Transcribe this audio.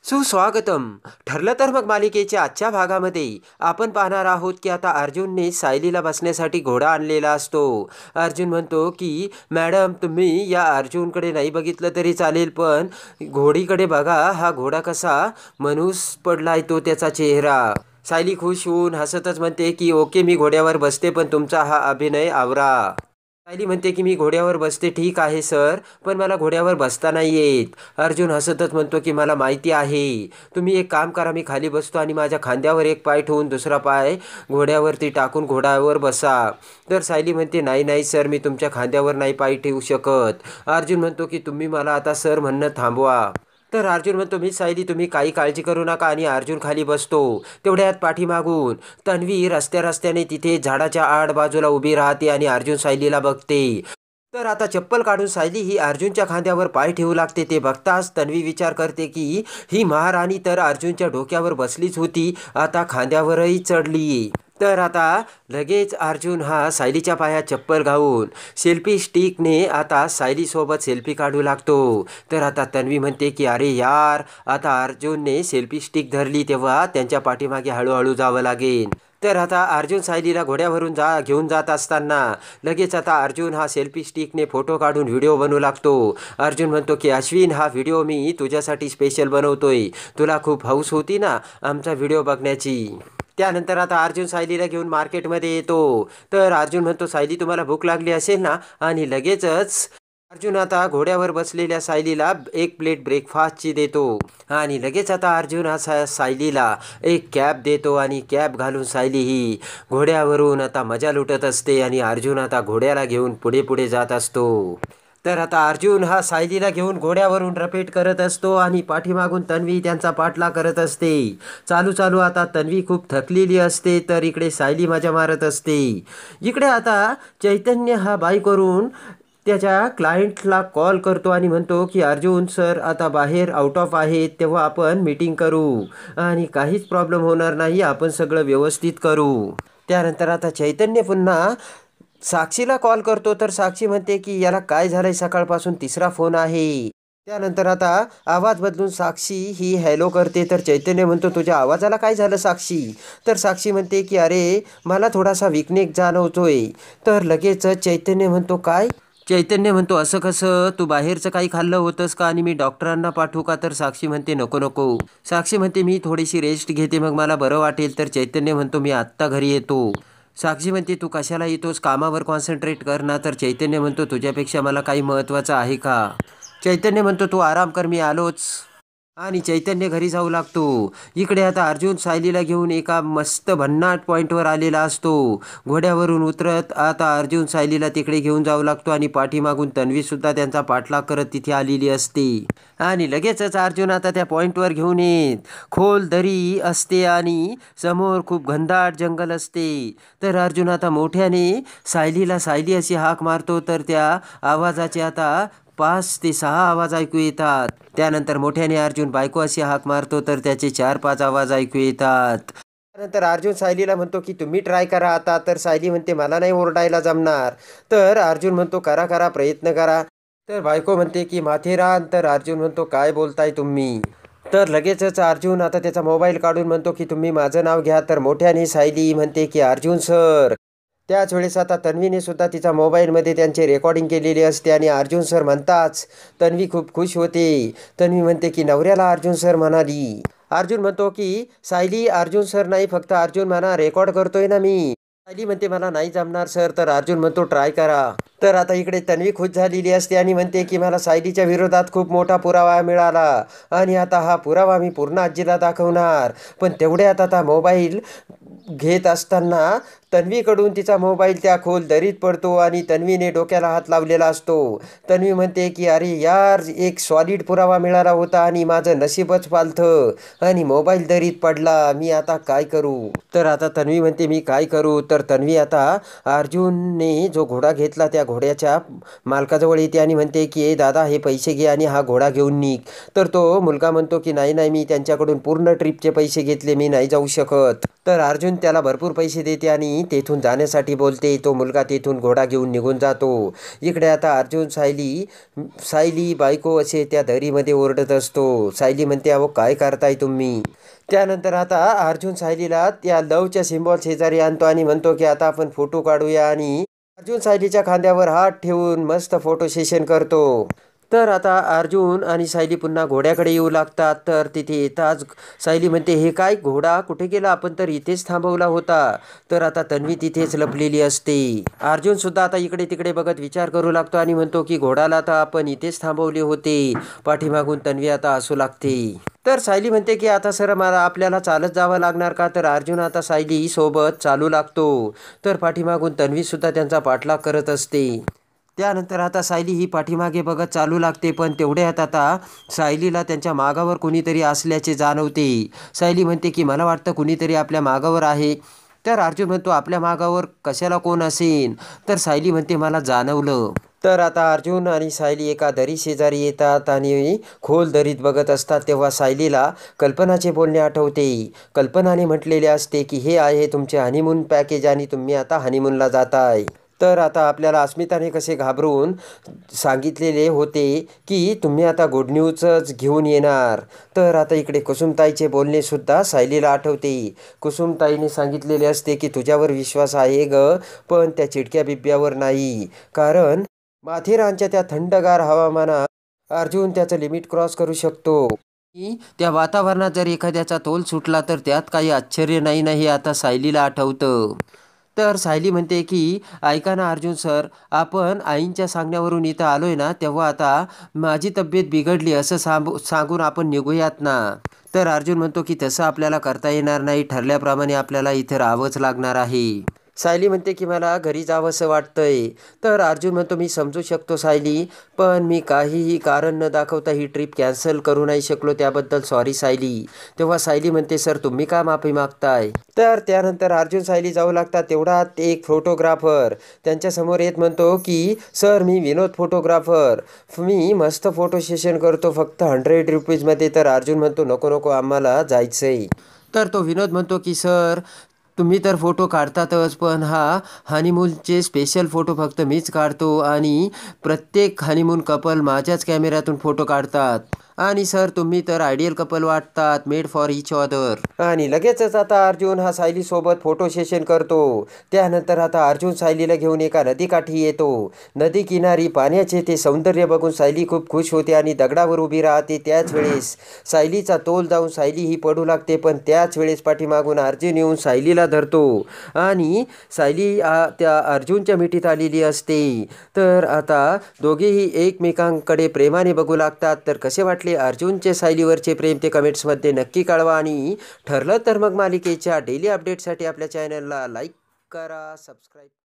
सुस्वागतम. ठरलं तर मग मालिकेच्या आजच्या भागामध्ये आपण पाहणार आहोत की आता अर्जुनने सायलीला बसण्यासाठी घोडा आणलेला असतो. अर्जुन म्हणतो की मॅडम तुम्ही या अर्जुनकडे नाही बघितलं तरी चालेल, पण घोडीकडे बघा, हा घोडा कसा माणूस पडलाय तो त्याचा चेहरा. सायली खुश होऊन हसतच म्हणते की ओके मी घोड्यावर बसते, पण तुमचा हा अभिनय आवरा. सायली म्हणते की मी घोड्यावर बसते ठीक आहे सर, पण मला घोड्यावर बसता नाही येत. अर्जुन हसतच म्हणतो की मला माहिती आहे. तुम्ही एक काम करा, मी खाली बसतो आणि माझ्या खांद्यावर एक पाय ठेवून दुसरा पाय घोड्यावरती टाकून घोड्यावर बसा. तर सायली म्हणते नाही नाही सर, मी तुमच्या खांद्यावर नाही पाय ठेवू शकत. अर्जुन म्हणतो की तुम्ही मला आता सर म्हणणं थांबवा. तर अर्जुन म्हणतो मी सायली तुम्ही काही काळजी करू नका, आणि अर्जुन खाली बसतो. तेवढ्यात पाठीमागून तन्वी रस्त्याने तिथे झाडाच्या आड बाजूला उभी राहते आणि अर्जुन सायलीला बघते. तर आता चप्पल काढून सायली ही अर्जुनच्या खांद्यावर पाय ठेवू लागते. ते बघताच तन्वी विचार करते की ही महाराणी तर अर्जुनच्या डोक्यावर बसलीच होती, आता खांद्यावरही चढली. तर आता लगेच अर्जुन हा सायलीच्या पायात चप्पल घालून सेल्फी स्टिकने आता सायलीसोबत सेल्फी काढू लागतो. तर आता तन्वी म्हणते की अरे यार, आता अर्जुनने सेल्फी स्टिक धरली तेव्हा त्यांच्या पाठीमागे हळूहळू जावं लागेल. तर आता अर्जुन सायलीला घोड्यावरून घेऊन जात असताना लगेच आता अर्जुन हा सेल्फी स्टिकने फोटो काढून व्हिडिओ बनवू लागतो. अर्जुन म्हणतो की अश्विन, हा व्हिडिओ मी तुझ्यासाठी स्पेशल बनवतोय, तुला खूप हौस होती ना आमचा व्हिडिओ बघण्याची. त्यानंतर आता अर्जुन सायलीला घेऊन मार्केटमध्ये येतो. तर अर्जुन म्हणतो सायली तुम्हाला भूक लागली असेल ना, आणि लगेचच अर्जुन आता घोड्यावर बसलेल्या सायलीला एक प्लेट ब्रेकफास्टची देतो. आणि लगेच आता अर्जुन हा सायलीला एक कॅप देतो, आणि कॅप घालून सायली ही घोड्यावरून आता मजा लुटत असते आणि अर्जुन आता घोड्याला घेऊन पुढे पुढे जात असतो. तर आता अर्जुन हा सायलीला घेऊन घोड्यावरून रपेट करत असतो आणि पाठीमागून तन्वी त्यांचा पाठलाग करत असते. चालू आता तन्वी खूप थकलेली असते, तर इकडे सायली मजा मारत असते. इकडे आता चैतन्य हा बाईकवरून त्याच्या क्लायंटला कॉल करतो आणि म्हणतो की अर्जुन सर आता बाहेर आउट ऑफ आहेत, तेव्हा आपण मीटिंग करू आणि काहीच प्रॉब्लेम होणार नाही, आपण सगळं व्यवस्थित करू. त्यानंतर आता चैतन्य पुन्हा साक्षीला कॉल करतो. तर साक्षी म्हणते की याला काय झालंय, सकाळपासून तिसरा फोन आहे. त्यानंतर आता आवाज बदलून साक्षी ही हॅलो करते. तर चैतन्य म्हणतो तुझ्या आवाजाला काय झालं साक्षी. तर साक्षी म्हणते की अरे मला थोडासा विकनेस जाणवतोय. तर लगेच चैतन्य म्हणतो काय. चैतन्य म्हणतो असं कसं, तू बाहेरचं काही खाल्लं होतंस का आणि मी डॉक्टरांना पाठवू का. तर साक्षी म्हणते नको नको. साक्षी म्हणते मी थोडीशी रेस्ट घेते, मग मला बरं वाटेल. तर चैतन्य म्हणतो मी आत्ता घरी येतो. साक्षी म्हणते तू कशाला येतोस, कामावर कॉन्सन्ट्रेट कर ना. तर चैतन्य म्हणतो तुझ्यापेक्षा मला काही महत्त्वाचं आहे का. चैतन्य म्हणतो तू आराम कर, मी आलोच. आणि चैतन्य घरी जाऊ लागतो. इकडे आता अर्जुन सायलीला घेऊन एका मस्त भन्नाट पॉईंटवर आलेला असतो. घोड्यावरून उतरत आता अर्जुन सायलीला तिकडे घेऊन जाऊ लागतो आणि पाठीमागून तन्वीसुद्धा त्यांचा पाठलाग करत तिथे आलेली असते. आणि लगेचच अर्जुन आता त्या पॉईंटवर घेऊन येत. खोल दरी असते आणि समोर खूप घनदाट जंगल असते. तर अर्जुन आता मोठ्याने सायलीला सायली अशी हाक मारतो. तर त्या आवाजाचे आता 5 ते 6 आवाज ऐकू येतात. त्यानंतर मोठ्याने अर्जुन बायको अशी हाक मारतो, तर त्याचे 4-5 आवाज ऐकू येतात. त्यानंतर अर्जुन सायलीला म्हणतो की तुम्ही ट्राय करा आता. तर सायली म्हणते मला नाही ओरडायला जमणार. तर अर्जुन म्हणतो करा करा, प्रयत्न करा. तर बायको म्हणते की माथेरान. तर अर्जुन म्हणतो काय बोलताय तुम्ही. तर लगेचच अर्जुन आता त्याचा मोबाईल काढून म्हणतो की तुम्ही माझं नाव घ्या. तर मोठ्याने सायली म्हणते की अर्जुन सर. त्याच वेळेस आता तन्वीने सुद्धा तिचा मोबाईलमध्ये त्यांची रेकॉर्डिंग केलेली असते आणि अर्जुन सर म्हणताच तन्वी खूप खुश होते. तन्वी म्हणते की नवऱ्याला अर्जुन सर म्हणाली. अर्जुन म्हणतो की सायली अर्जुन सर नाही, फक्त अर्जुन म्हणा, रेकॉर्ड करतोय ना मी. सायली म्हणते मला नाही जमणार सर. तर अर्जुन म्हणतो ट्राय करा. तर आता इकडे तन्वी खुश झालेली असते आणि म्हणते की मला सायलीच्या विरोधात खूप मोठा पुरावा मिळाला आणि आता हा पुरावा मी पूर्ण आजीला दाखवणार. पण तेवढ्यात आता मोबाईल घेत असताना तन्वीकडून तिचा मोबाईल त्या खोल दरीत पडतो आणि तन्वीने डोक्याला हात लावलेला असतो. तन्वी म्हणते की अरे यार, एक सॉलिड पुरावा मिळाला होता आणि माझं नशीबच पालथं आणि मोबाईल दरीत पडला, मी आता काय करू. तर आता तन्वी म्हणते मी काय करू. तर तन्वी आता अर्जुनने जो घोडा घेतला त्या घोड्याच्या मालकाजवळ येते आणि म्हणते की ए दादा, हे पैसे घे आणि हा घोडा घेऊन निघ. तर तो मुलगा म्हणतो की नाही नाही, मी त्यांच्याकडून पूर्ण ट्रिपचे पैसे घेतले, मी नाही जाऊ शकत. तर अर्जुन त्याला भरपूर पैसे देते आणि तेथून जाण्यासाठी बोलते. तो मुलगा तेथून घोडा घेऊन निघून जातो. इकडे आता अर्जुन सायली बायको असे त्या दरीमध्ये ओरडत असतो. सायली म्हणते, अहो काय करताय तुम्ही? त्यानंतर आता अर्जुन सायलीला त्या लवच्या सिम्बॉल शेजारी आणतो आणि म्हणतो की आता आपण फोटो काढूया. आणि अर्जुन सायलीच्या खांद्यावर हात ठेवून मस्त फोटो सेशन करतो. तर आता अर्जुन आणि सायली पुन्हा घोड्याकडे येऊ लागतात. तर तिथे येताच सायली म्हणते, हे काय घोडा कुठे गेला? आपण तर इथेच थांबवला होता. तर आता तन्वी तिथेच लपलेली असते. अर्जुन सुद्धा आता इकडे तिकडे बघत विचार करू लागतो आणि म्हणतो की घोडाला तर आपण इथेच थांबवले होते. पाठीमागून तन्वी आता हसू लागते. तर सायली म्हणते की आता सर मला आपल्याला चालत जावं लागणार का? तर अर्जुन आता सायली सोबत चालू लागतो. तर पाठीमागून तन्वी सुद्धा त्यांचा पाठलाग करत असते. त्यानंतर आता सायली ही पाठीमागे बघत चालू लागते. पण तेवढ्यात आता सायलीला त्यांच्या मागावर कुणीतरी असल्याचे जाणवते. सायली म्हणते की मला वाटतं कुणीतरी आपल्या मागावर आहे. तर अर्जुन म्हणतो, आपल्या मागावर कशाला कोण असेल? तर सायली म्हणते, मला जाणवलं. तर आता अर्जुन आणि सायली एका दरी शेजारी येतात आणि खोल दरीत बघत असतात. तेव्हा सायलीला कल्पनाचे बोलणे आठवते. कल्पनाने म्हटलेले असते की हे आहे तुमचे हनीमून पॅकेज आणि तुम्ही आता हनीमूनला जाताय. तर आता आपल्याला अस्मिताने कसे घाबरून सांगितलेले होते की तुम्ही आता गुड न्यूजच घेऊन येणार. तर आता इकडे कुसुमताईचे बोलणे सुद्धा सायलीला आठवते. कुसुमताईने सांगितलेले असते की तुझ्यावर विश्वास आहे ग, पण त्या चिडक्या बिब्यावर नाही. कारण माथेरानच्या त्या थंडगार हवामानात अर्जुन त्याचं लिमिट क्रॉस करू शकतो. त्या वातावरणात जर एखाद्याचा तोल सुटला तर त्यात काही आश्चर्य नाही हे आता सायलीला आठवतं. तर सायली म्हणते की ऐका ना अर्जुन सर, आपण आईंच्या सांगण्यावरून इथं आलोय ना, तेव्हा आता माझी तब्येत बिघडली असं सांगून आपण निघूयात ना. तर अर्जुन म्हणतो की तसं आपल्याला करता येणार नाही. ठरल्याप्रमाणे आपल्याला इथं राहावंच लागणार आहे. सायली म्हणते की मला घरी जावंसं वाटतंय. तर अर्जुन म्हणतो, मी समजू शकतो सायली, पण मी काहीही कारण न दाखवता ही ट्रिप कॅन्सल करू नाही शकलो, त्याबद्दल सॉरी सायली. तेव्हा सायली म्हणते, सर तुम्ही का माफी मागताय? तर त्यानंतर अर्जुन सायली जाऊ लागतात. तेवढ्यात एक फोटोग्राफर त्यांच्यासमोर येत म्हणतो की सर मी विनोद फोटोग्राफर, मी मस्त फोटो सेशन करतो फक्त 100 रुपीजमध्ये. तर अर्जुन म्हणतो, नको नको आम्हाला जायचंय. तर तो विनोद म्हणतो की सर तुम्ही तर फोटो काढतातच, पण हा हनीमूनचे स्पेशल फोटो फक्त मीच काढतो आणि प्रत्येक हनीमून कपल माझ्याच कॅमेऱ्यातून फोटो काढतात. आणि सर तुम्ही तर आयडियल कपल वाटतात, मेड फॉर इच अदर. आणि लगेचच आता अर्जुन हा सायलीसोबत फोटो सेशन करतो. त्यानंतर आता अर्जुन सायलीला घेऊन एका नदीकाठी येतो. नदी किनारी पाण्याचे ते सौंदर्य बघून सायली खूप खुश होते आणि दगडावर उभी राहते. त्याच वेळेस सायलीचा तोल जाऊन सायली ही पडू लागते. पण त्याच वेळेस पाठीमागून अर्जुन येऊन सायलीला धरतो आणि सायली त्या अर्जुनच्या मिठीत आलेली असते. तर आता दोघेही एकमेकांकडे प्रेमाने बघू लागतात. तर कसे वाटले अर्जुनचे सायलीवरचे प्रेम ते कमेंट्समध्ये नक्की कळवा. आणि ठरलं तर मग मालिकेच्या डेली अपडेटसाठी आपल्या चॅनलला लाईक करा, सबस्क्राईब